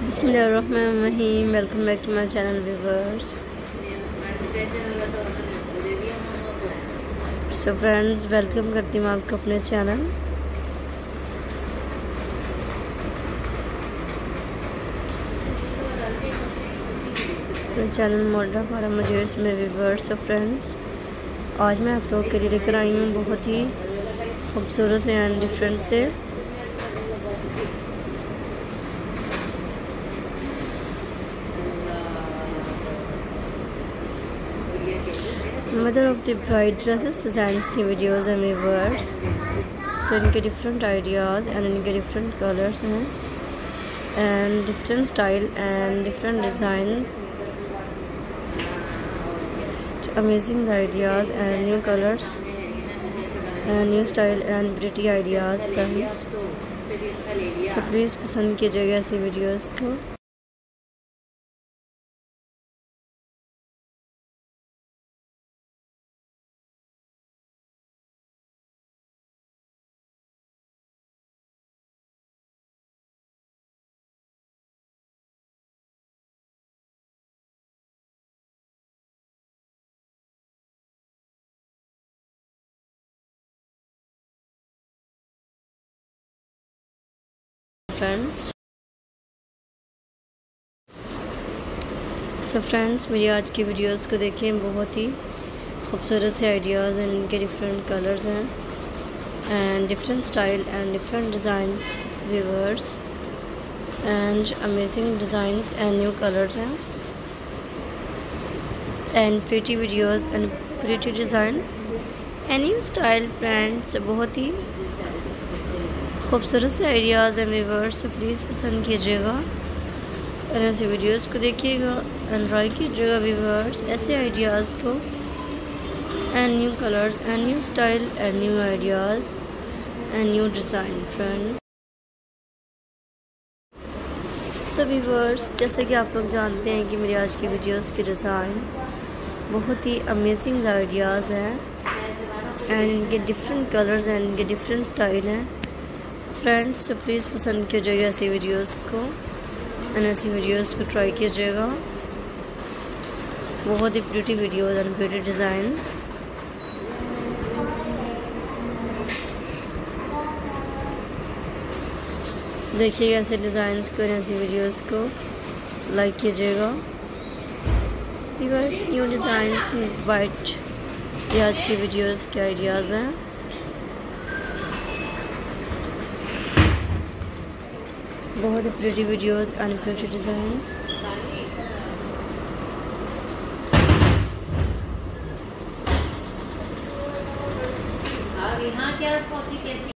बिस्मिल्लाहिर्रहमानिर्रहीम। Welcome back to my channel viewers. So friends, welcome करती हूँ आपको अपने चैनल। चैनल मोडा फारा मजूर्स में व्यूवर्स। सो फ्रेंड्स, आज मैं आप लोग के लिए लेकर आई हूँ बहुत ही खूबसूरत एंड डिफरेंट से mother of the bride dresses designs की वीडियोज़ हैं व्यूवर्स। सो इनके डिफरेंट आइडियाज़ एंड इनके डिफरेंट कलर्स हैं and different style and different designs, amazing ideas and new colours and new style and pretty ideas friends. So please पसंद कीजिएगा ऐसी videos को। Friends, मेरी आज की वीडियोस को देखें, बहुत ही खूबसूरत से आइडियाज़ एंड इनके डिफरेंट कलर्स हैं and different style and different designs viewers and amazing designs and new colours हैं and pretty videos and pretty design and new style friends. बहुत ही खूबसूरत से आइडियाज़ हैं व्यूवर्स। तो प्लीज़ पसंद कीजिएगा और ऐसे वीडियोस को देखिएगा एंड ट्राई कीजिएगा व्यूवर्स, ऐसे आइडियाज़ को and new colours and new style and new ideas and new design friend. So viewers, जैसे कि आप लोग जानते हैं कि मेरी आज की वीडियोस के डिज़ाइन बहुत ही अमेजिंग आइडियाज़ हैं एंड इनके डिफरेंट कलर्स एंड इनके डिफरेंट स्टाइल हैं फ्रेंड्स। तो प्लीज़ पसंद कीजिएगा ऐसी वीडियोस को एंड ऐसी वीडियोस को ट्राई कीजिएगा। बहुत ही pretty videos and pretty design. देखिएगा ऐसे डिज़ाइंस को, ऐसी वीडियोस को लाइक कीजिएगा व्यूअर्स। न्यू डिज़ाइंस वाइट ये आज की वीडियोस के आइडियाज़ हैं। बहुत ही pretty videos and pretty design. यहाँ क्या